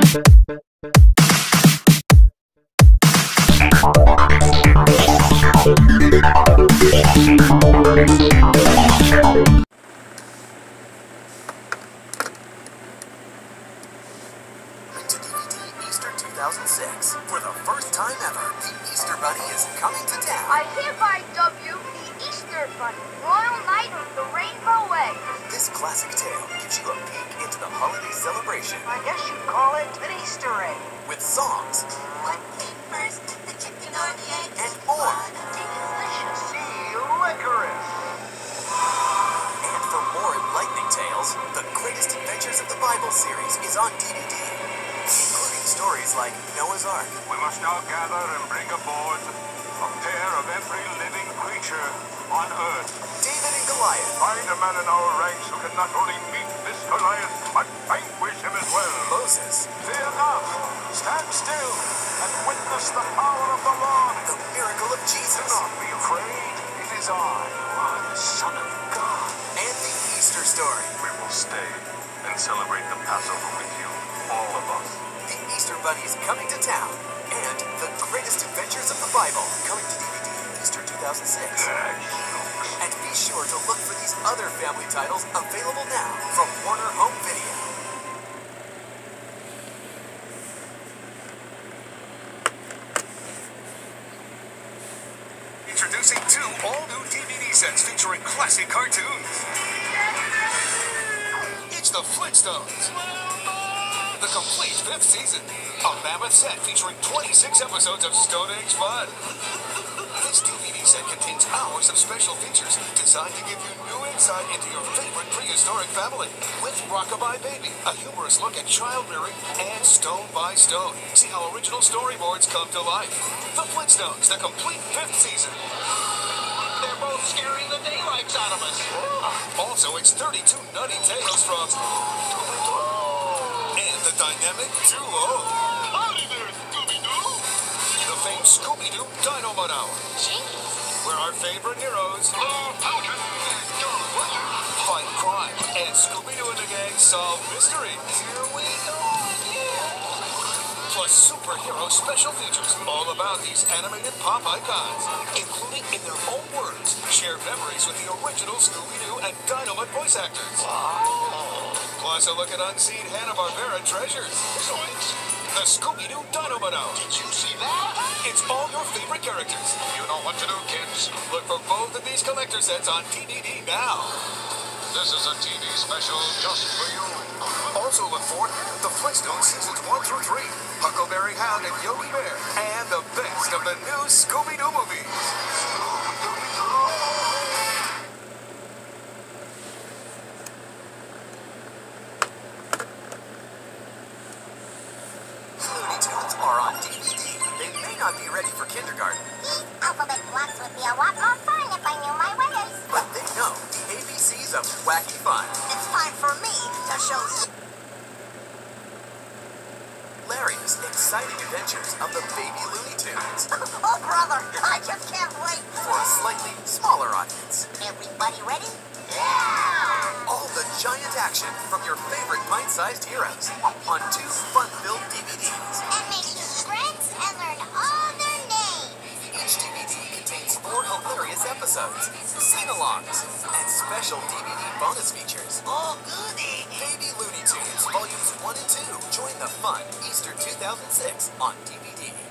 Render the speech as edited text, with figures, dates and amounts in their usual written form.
Easter 2006. For the first time ever, the Easter Bunny is coming to town. I hereby dub you the Easter Bunny, Royal Knight of the Rainbow Way. This classic tale gives you a peek into the holiday celebration. I guess you'd call it an Easter egg. With songs. What came first, the chicken or the egg? And more. Delicious. See, licorice. And for more enlightening tales, the Greatest Adventures of the Bible series is on DVD. Including stories like Noah's Ark. We must now gather and bring aboard a pair of every living creature on earth. David and Goliath. Find a man in our ranks who can not only meet this Goliath, but vanquish him as well. Moses. Fear not. Stand still and witness the power of the Lord. The miracle of Jesus. Do not be afraid. It is I, the Son of God. And the Easter story. We will stay and celebrate the Passover with you, all of us. The Easter Bunny is coming to town. And the Greatest Adventures of the Bible, coming to DVD Easter 2006. And be sure to look for these other family titles available now from Warner Home Video. Introducing 2 all-new DVD sets featuring classic cartoons. It's the Flintstones. The complete 5th season. A mammoth set featuring 26 episodes of Stone Age fun. This DVD set contains hours of special features designed to give you new insight into your favorite prehistoric family. With Rockabye Baby, a humorous look at child rearing, and Stone by Stone. See how original storyboards come to life. The Flintstones, the complete 5th season. They're both scaring the daylights out of us. Also, it's 32 nutty tales from... and the dynamic duo. Howdy there, Scooby-Doo. The famed Scooby-Doo Dynamite Hour. Where our favorite heroes fight crime and Scooby-Doo and the gang solve mysteries. Here we go again. Plus superhero special features all about these animated pop icons, including in their own words, share memories with the original Scooby-Doo and Dynamite voice actors. Plus a look at unseen Hanna-Barbera treasures. The Scooby-Doo Dynamite Hour. Did you see that? It's all your favorite characters. You know what to do, kids. Look for both of these collector sets on DVD now. This is a TV special just for you. Also look for the Flintstones Seasons 1 through 3, Huckleberry Hound and Yogi Bear, and the best of the new Scooby-Doo movies. Looney Tunes are on DVD. They may not be ready for kindergarten, These alphabet blocks would be a lot more fun if I knew my ways. but they know the ABCs of wacky fun. It's time for me to show you. Larry's exciting adventures of the baby Looney Tunes Oh, brother, I just can't wait. for a slightly smaller audience. Everybody ready? All the giant action from your favorite bite-sized heroes on 2 fun-filled DVDs. And make new friends and learn all their names. Each DVD contains 4 hilarious episodes, sing-alongs, and special DVD bonus features. Oh, goody. Baby Looney Tunes Volumes 1 and 2. Join the fun Easter 2006 on DVD.